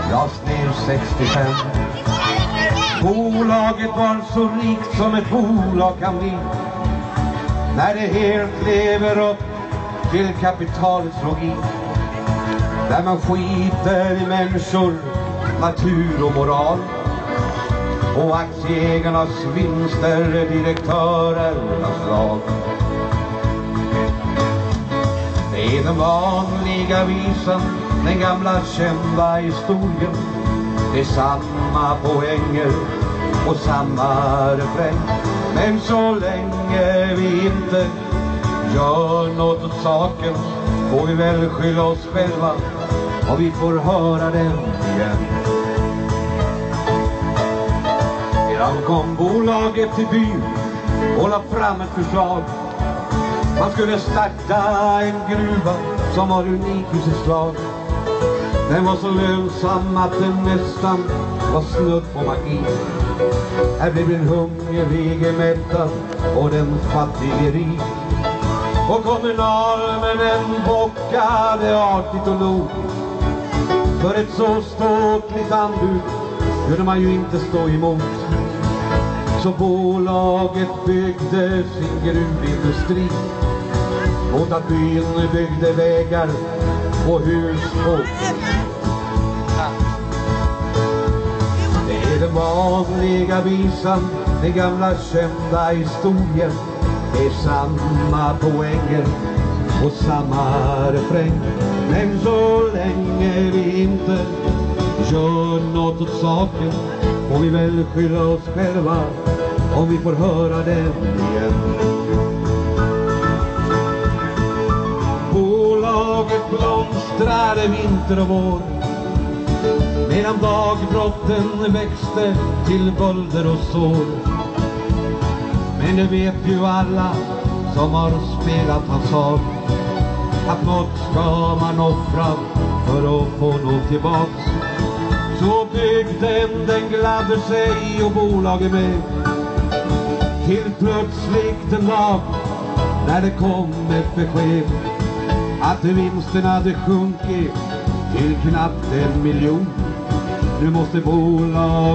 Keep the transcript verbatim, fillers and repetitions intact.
lades ner sextiofem. Bolaget var så rikt som ett bolag kan bli när det helt lever upp till kapitalets logik, där man skiter i människor, natur och moral, och aktieägarnas vinster är direktörernas lag. Det är den vanliga visan, den gamla kända historien. Det är samma poänger och samma refräng. Men så länge vi inte gör något åt saken får vi väl skylla oss själva och vi får höra den igen. Sedan kom bolaget till byn och la fram ett förslag. Man skulle starta en gruva som var unik i sitt slag. Den var så lönsam att den nästan var snudd på magi. Här blev en hungrige mättad och den fattige rik. Och kommunalmännen bockade artigt och log. För ett så ståtligt anbud kunde man ju inte stå emot. Så bolaget byggde sin gruvindustri mot att byn byggde vägar och hus på. Det är den vanliga visan, den gamla kända historien. Det är samma poänger och samma refräng. Men så länge vi inte gör något åt saken får vi väl skylla oss själva om vi får höra den igen. Bolaget blomstrade vinter och vår, medan dagbrotten växte till bölder och sår. Men det vet ju alla som har spelat hasard, att något ska man offra för att få något tillbaks. Så bygden den gladde sig och bolaget med, till plötsligt en dag när det kom ett besked att vinsten hade sjunkit till knappt en miljon. Nu måste bolag